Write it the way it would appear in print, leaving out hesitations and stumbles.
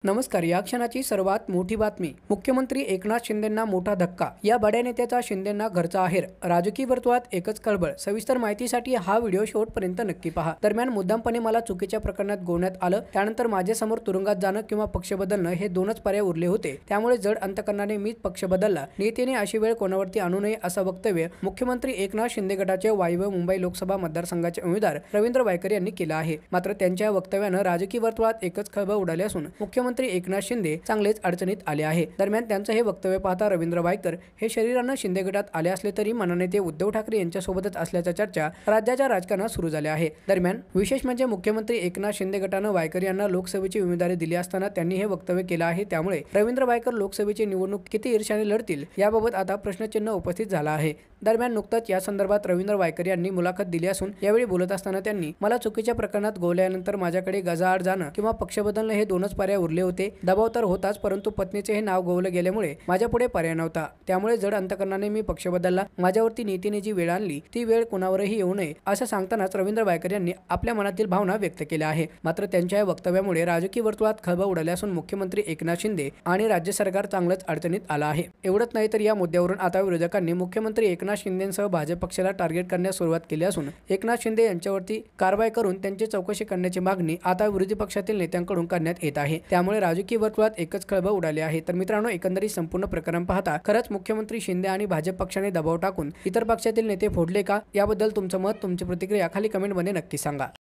नमस्कार. या क्षणाची सर्वात मोठी बातमी. मुख्यमंत्री एकनाथ शिंदेंना मोठा धक्का. या बड्या नेत्याचा शिंदेंना घरचा आहेर. राजकीय वर्तुळात एकच खळबळ. सविस्तर माहितीसाठी हा व्हिडिओ शेवटपर्यंत नक्की पहा. दरम्यान मुद्दामपणे मला चुकीच्या प्रकरणात गोवण्यात आलं. त्यानंतर माझ्यासमोर तुरुंगात जाणं किंवा पक्ष बदलणं हे दोनच पर्याय उरले होते. त्यामुळे जड अंतकरणाने मीच पक्ष बदलला. नेत्याने अशी वेळ कोणावरती आणू नये असं वक्तव्य मुख्यमंत्री एकनाथ शिंदे गटाचे वायव्य मुंबई लोकसभा मतदारसंघाचे उमेदवार रवींद्र वायकर यांनी केलं आहे. मात्र त्यांच्या वक्तव्यानं राजकीय वर्तुळात एकच खळबळ उडाली असून मुख्यमंत्री एकनाथ शिंदे चांगलेच अडचणीत आले आहे. दरम्यान त्यांचं हे वक्तव्य पाहता रवींद्र वायकर हे शरीरानं शिंदे गटात आले असले तरी मनाने ते उद्धव ठाकरे यांच्यासोबतच असल्याच्या चर्चा राज्याच्या राजकारणात सुरू झाल्या आहे. दरम्यान विशेष म्हणजे मुख्यमंत्री एकनाथ शिंदे गटानं वायकर यांना लोकसभेची उमेदवारी दिली असताना त्यांनी हे वक्तव्य केलं आहे. त्यामुळे रवींद्र वायकर लोकसभेची निवडणूक किती ईर्ष्याने लढतील याबाबत आता प्रश्नचिन्ह उपस्थित झाला आहे. दरम्यान नुकताच या संदर्भात रवींद्र वायकर यांनी मुलाखत दिली असून यावेळी बोलत असताना त्यांनी मला चुकीच्या प्रकरणात गोवल्यानंतर माझ्याकडे गजाआड जाणं किंवा पक्ष बदलणं हे दोनच पर्याय उरले होते. दबाव तर होताच, परंतु पत्नीचे हे नाव गोवलं गेल्यामुळे माझ्यापुढे पर्याय नव्हता. त्यामुळे जड अंतकरणाने मी पक्ष बदलला. माझ्यावरती नीतीने जी वेळ आणली ती वेळ कुणावरही येऊ नये असं सांगतानाच रवींद्र वायकर यांनी आपल्या मनातील भावना व्यक्त केल्या आहे. मात्र त्यांच्या या वक्तव्यामुळे राजकीय वर्तुळात खळबळ उडाली असून मुख्यमंत्री एकनाथ शिंदे आणि राज्य सरकार चांगलंच अडचणीत आलं आहे. एवढंच नाही तर या मुद्द्यावरून आता विरोधकांनी मुख्यमंत्री एकनाथ शिंदेसह भाजप पक्षाला टार्गेट करण्यास सुरुवात केली असून एकनाथ शिंदे यांच्यावरती कारवाई करून त्यांची चौकशी करण्याची मागणी आता विरोधी पक्षातील नेत्यांकडून करण्यात येत आहे. त्यामुळे राजकीय वर्तुळात एकच खळबळ उडाली आहे. तर मित्रांनो, एकंदरीत संपूर्ण प्रकरण पाहता खरंच मुख्यमंत्री शिंदे आणि भाजप पक्षाने दबाव टाकून इतर पक्षातील नेते फोडले का? याबद्दल तुमचं मत, तुमची प्रतिक्रिया खाली कमेंटमध्ये नक्की सांगा.